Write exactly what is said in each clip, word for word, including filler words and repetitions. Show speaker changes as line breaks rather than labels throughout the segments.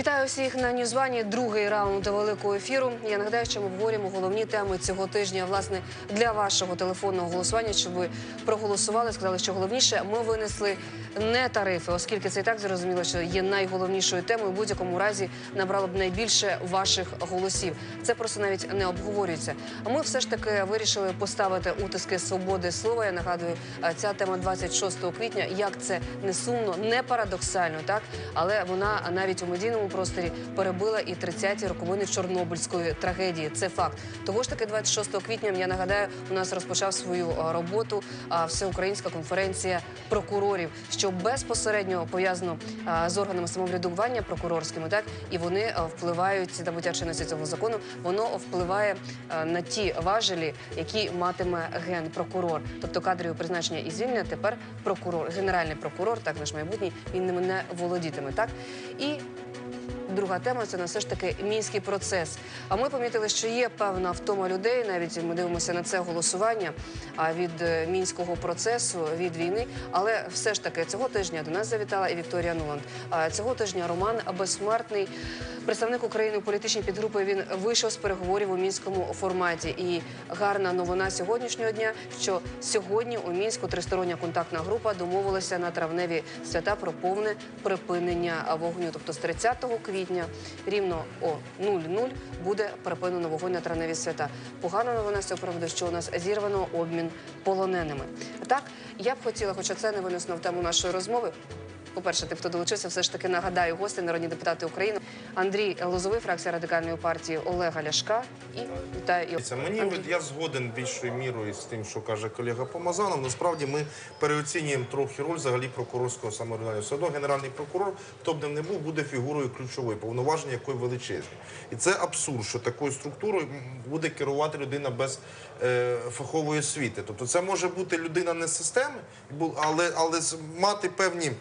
Вітаю всіх на Ньюзвані. Другий раунд великого ефіру. Я нагадаю, що ми обговорюємо головні теми цього тижня. Власне, для вашого телефонного голосування, щоб ви проголосували, сказали, що головніше, ми винесли не тарифи, оскільки це і так зрозуміло, що є найголовнішою темою. В будь-якому разі набрало б найбільше ваших голосів. Це просто навіть не обговорюється. А ми все ж таки вирішили поставити утиски свободи слова. Я нагадую, ця тема двадцять шостого квітня. Як це не сумно, не парадоксально, так? Але вона навіть у медійному просторі перебила і тридцяті роковини Чорнобильської трагедії. Це факт. Того ж таки двадцять шостого квітня, я нагадаю, у нас розпочав свою роботу Всеукраїнська конференція прокурорів, що безпосередньо пов'язано з органами самоврядування прокурорськими, так? І вони впливають, набуття чинності цього закону, воно впливає на ті важелі, які матиме генпрокурор. Тобто кадрові призначення і звільнення тепер прокурор, генеральний прокурор, так наш майбутній, він ними не володітиме, так? І друга тема – це все ж таки мінський процес. А ми помітили, що є певна втома людей, навіть ми дивимося на це голосування від мінського процесу, від війни. Але все ж таки цього тижня до нас завітала і Вікторія Нуланд. Цього тижня Роман Безсмертний, представник України у політичній підгрупі, він вийшов з переговорів у мінському форматі. І гарна новина сьогоднішнього дня, що сьогодні у Мінську тристороння контактна група домовилася на травневі свята про повне припинення вогню. Тобто з тридцятого квітня рівно о нуль нуль буде припинено вогонь на травневі свята. Погана новина з цього приводу, що у нас зірвано обмін полоненими. Так, я б хотіла, хоча це не винесно в тему нашої розмови, по-перше, тим, хто долучився, все ж таки нагадаю гості, народні депутати України. Андрій Лозовий, фракція Радикальної партії Олега Ляшка. І вітаю.
Мені, я згоден більшою мірою з тим, що каже колега Помазанов. Насправді ми переоцінюємо трохи роль взагалі прокурорського самоврядування. Все одно генеральний прокурор, хто б ним не був, буде фігурою ключовою, повноваження якої величезні. І це абсурд, що такою структурою буде керувати людина без е, фахової освіти. Тобто це може бути людина не з системи, але, але мати певні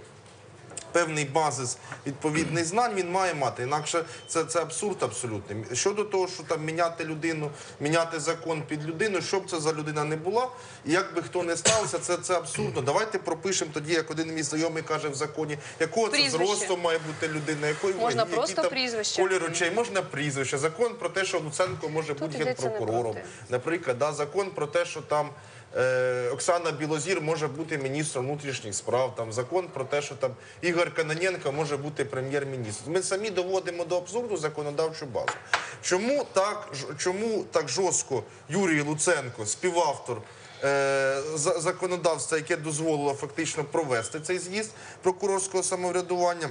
певний базис відповідних знань він має мати. Інакше це, це абсурд абсолютний. Щодо того, що там міняти людину, міняти закон під людину, що б це за людина не була, і як би хто не ставився, це, це абсурдно. Давайте пропишемо тоді, як один мій знайомий каже в законі, якого це зросту має бути людина, якої
можна
які,
просто
там
прізвище.
Колір очей, можна прізвище. Закон про те, що Луценко може
Тут
бути генпрокурором. Наприклад, да, закон про те, що там Оксана Білозір може бути міністром внутрішніх справ, там закон про те, що там Ігор Кононенко може бути прем'єр-міністром. Ми самі доводимо до абсурду законодавчу базу. Чому так, чому так жорстко Юрій Луценко, співавтор е, законодавства, яке дозволило фактично провести цей з'їзд прокурорського самоврядування,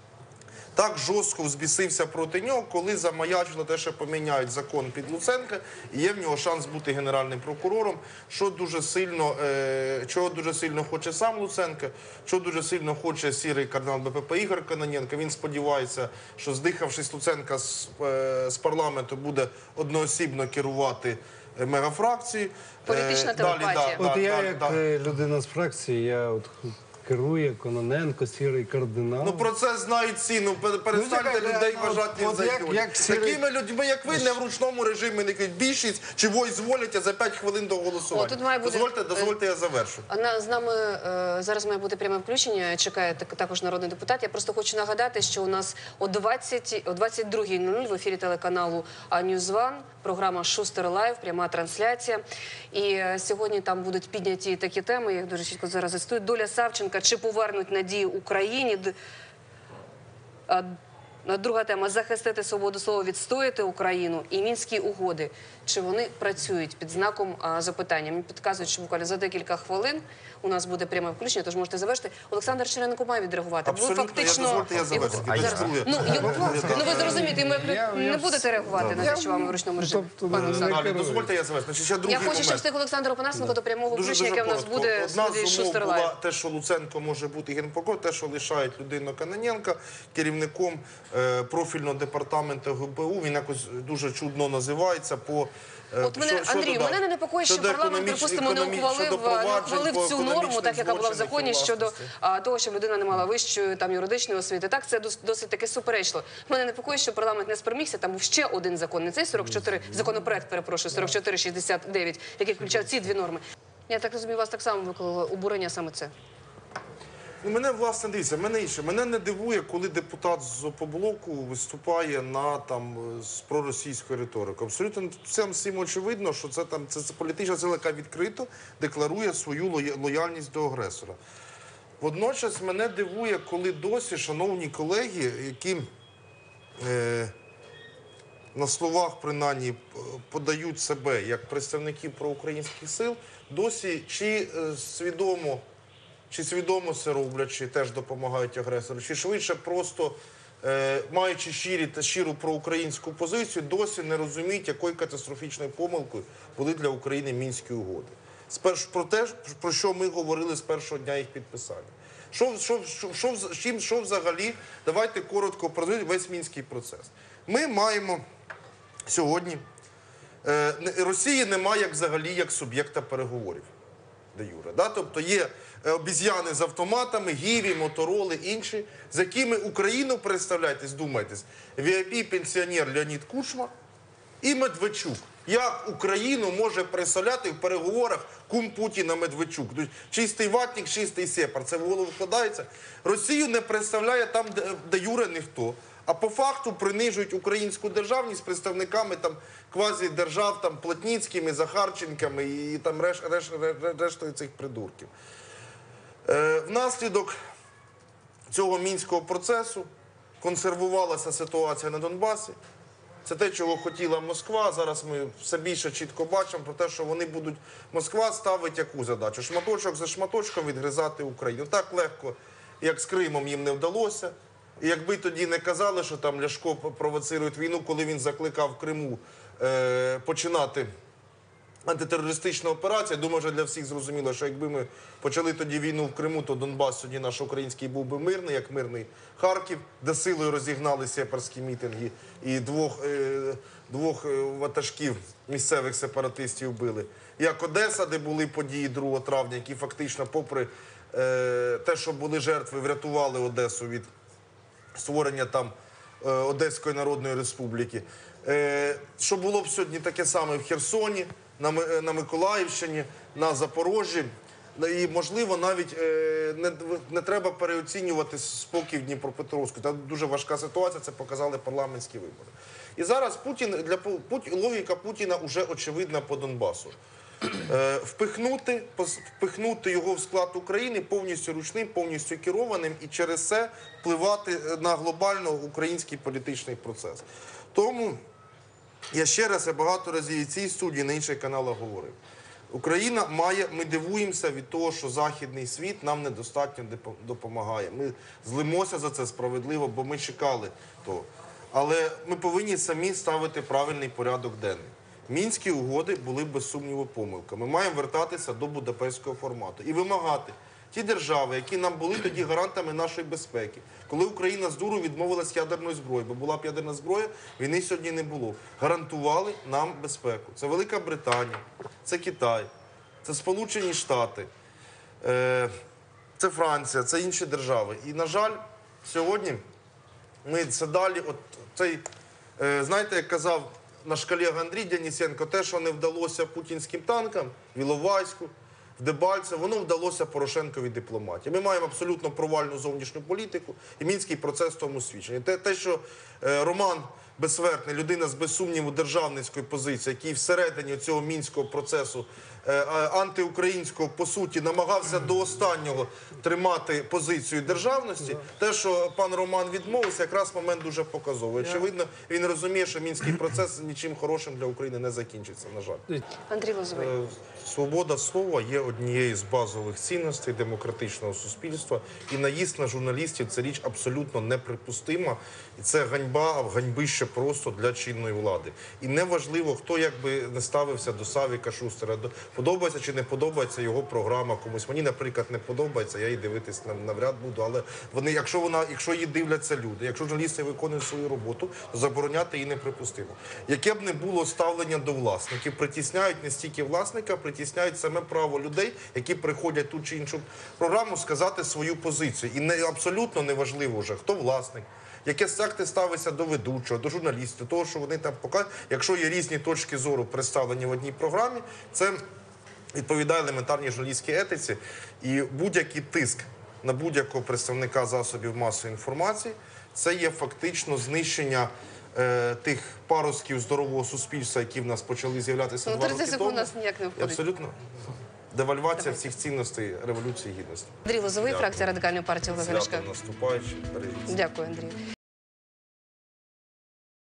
так жорстко взбісився проти нього, коли замаячило те, що поміняють закон під Луценка, і є в нього шанс бути генеральним прокурором, що дуже сильно, е, чого дуже сильно хоче сам Луценко, що дуже сильно хоче сірий кардинал Бе Пе Пе Ігор Кононенко. Він сподівається, що здихавшись Луценка з, е, з парламенту, буде одноосібно керувати мегафракцією.
Політична телепатія.
От я, як людина з фракції, я от керує Кононенко, сірий кардинал.
Ну про це знають всі. Ну перестаньте
ну,
людей
ну,
вважати
от,
за
як,
ідіотів.
як сірий...
Такими людьми, як ви, не в ручному режимі, не кажуть більшість, чи ви зволите за п'ять хвилин до голосування.
О, тут має бути...
Дозвольте, дозвольте, я завершу.
На, з нами е, зараз має бути пряме включення, чекає так, також народний депутат. Я просто хочу нагадати, що у нас о двадцять другій нуль нуль в ефірі телеканалу Ньюзван, програма «Шустер Лайв», пряма трансляція. І е, сьогодні там будуть підняті такі теми, я їх дуже чітко зараз зацитую. Доля Савченка, чи повернуть надії Україні. Друга тема – захистити свободу слова, відстояти Україну і Мінські угоди. Чи вони працюють під знаком а, запитання? Мені підказують, що буквально за декілька хвилин у нас буде пряме включення, тож можете завершити. Олександр Черненко має відреагувати.
Абсолютно,
фактично...
я дозвольте, я завершу.
Зараз... Ну, ну, ви зрозумієте, ми не будете реагувати на те, що вам в ручному режимі.
Далі, дозвольте, я завершу. Значить, ще другий
я хочу,
момент.
щоб встиг Олександр Опанасенко до прямого
Дуже,
включення,
дуже
яке в нас буде в студії «Шустер Лайв».
була те, що Луценко може бути генпрокурором, те, що лишають людину Кононенка керівником е, профільного департаменту Ге Бе У. Він якось дуже чудно називається по
От мене, Андрію, мене не непокоїть, що парламент, припустимо, не ухвалив, не ухвалив цю норму, так яка була в законі, щодо а, того, щоб людина не мала вищої там юридичної освіти. Так, це дос, досить таки суперечливо. Мене непокоїть, що парламент не спромігся, там був ще один закон, не цей сорок чотири, законопроект, перепрошую, сорок чотири шістдесят дев'ять, який включав ці дві норми. Я так розумію, вас так само викликало обурення саме це.
Ну, мене, власне, дивіться, мене інше. Мене не дивує, коли депутат з Опоблоку виступає на там з проросійською риторикою. Абсолютно всім всім очевидно, що це там це, це політична сила, яка відкрито декларує свою лоя- лояльність до агресора. Водночас мене дивує, коли досі, шановні колеги, які е, на словах принаймні подають себе як представників проукраїнських сил, досі чи е, свідомо Чи свідомо це роблять, чи теж допомагають агресору, чи швидше просто, е, маючи щирі та щиру проукраїнську позицію, досі не розуміють, якою катастрофічною помилкою були для України Мінські угоди. Сперш про те, про що ми говорили з першого дня їх підписання. Що, що, що, що, що, що взагалі, давайте коротко про весь Мінський процес. Ми маємо сьогодні, е, Росії немає як взагалі як суб'єкта переговорів. Де Юре, да? Тобто є обіз'яни з автоматами, Гіві, Мотороли, інші, з якими Україну, представляєте, здумайтесь, ві ай пі-пенсіонер Леонід Кучма і Медведчук. Як Україну може представляти в переговорах кум Путіна Медведчук? Тобто, чистий ватник, чистий сепар. Це в голову вкладається. Росію не представляє там, де, де Юре, ніхто. А по факту принижують українську державність представниками там квазідержав, там Плотніцькими, Захарченками і там реш, реш, реш, рештою цих придурків. Е, внаслідок цього мінського процесу консервувалася ситуація на Донбасі. Це те, чого хотіла Москва. Зараз ми все більше чітко бачимо про те, що вони будуть... Москва ставить яку задачу? Шматочок за шматочком відгризати Україну. Так легко, як з Кримом, їм не вдалося. І якби тоді не казали, що там Ляшко провоцирує війну, коли він закликав в Криму е, починати антитерористичну операцію, я думаю, вже для всіх зрозуміло, що якби ми почали тоді війну в Криму, то Донбас сьогодні наш український був би мирний, як мирний Харків, де силою розігнали сепарські мітинги і двох, е, двох ватажків місцевих сепаратистів били. Як Одеса, де були події другого травня, які фактично, попри е, те, що були жертви, врятували Одесу від створення там е, Одеської Народної Республіки. Е, що було б сьогодні таке саме в Херсоні, на, на Миколаївщині, на Запоріжжі. І, можливо, навіть е, не, не треба переоцінювати спокій в Дніпропетровську. Там дуже важка ситуація, це показали парламентські вибори. І зараз Путін, для, Путін, логіка Путіна вже очевидна по Донбасу. Е, впихнути, впихнути його в склад України повністю ручним, повністю керованим і через це впливати на глобально український політичний процес. Тому я ще раз, я багато разів і в цій студії, на інших каналах говорив. Україна має, ми дивуємося від того, що західний світ нам недостатньо допомагає. Ми злимося за це справедливо, бо ми чекали того. Але ми повинні самі ставити правильний порядок денний. Мінські угоди були, без сумніву, помилками. Ми маємо вертатися до будапештського формату і вимагати ті держави, які нам були тоді гарантами нашої безпеки. Коли Україна з дуру відмовилась ядерної зброї, бо була б ядерна зброя, війни сьогодні не було. Гарантували нам безпеку. Це Велика Британія, це Китай, це Сполучені Штати, це Франція, це інші держави. І, на жаль, сьогодні ми це далі, от цей, знаєте, як казав наш колега Андрій Денисенко, те, що не вдалося путінським танкам в Іловайську, в Дебальцеве, воно вдалося Порошенковій дипломатії. Ми маємо абсолютно провальну зовнішню політику, і Мінський процес тому свідчення. Те, те, що е, Роман Безсмертний, людина з, без сумніву, державницької позиції, який всередині цього Мінського процесу е, антиукраїнського, по суті, намагався до останнього тримати позицію державності, те, що пан Роман відмовився, якраз момент дуже показовий. Очевидно, він розуміє, що Мінський процес нічим хорошим для України не закінчиться, на жаль.
Андрій Лозовий.
Свобода слова є однією з базових цінностей демократичного суспільства. І наїзд на журналістів – це річ абсолютно неприпустима. І це ганьба, ганьбище просто для чинної влади. І неважливо, хто якби не ставився до Савіка Шустера, подобається чи не подобається його програма комусь. Мені, наприклад, не подобається, я її дивитись навряд буду. Але вони, якщо, вона, якщо її дивляться люди, якщо журналісти виконують свою роботу, то забороняти її неприпустимо. Яке б не було ставлення до власників, притісняють не стільки власника, притісняють саме право людей, які приходять ту чи іншу програму, сказати свою позицію. І не, абсолютно неважливо вже, хто власник, яке як ти ставишся до ведучого, до журналістів, до того, що вони там показують. Якщо є різні точки зору представлені в одній програмі, це відповідає елементарній журналістській етиці. І будь-який тиск на будь-якого представника засобів масової інформації, це є фактично знищення е, тих паростків здорового суспільства, які в нас почали з'являтися
Ну,
два
тридцять
роки
секунд
тому.
нас ніяк не
І
входить.
абсолютно девальвація всіх цінностей Революції Гідності.
Андрій Лозовий,
Дякую.
фракція Радикальної партії Олега Ляшка.
Свято наступаючи. Бережіть себе.
Дякую, Андрій.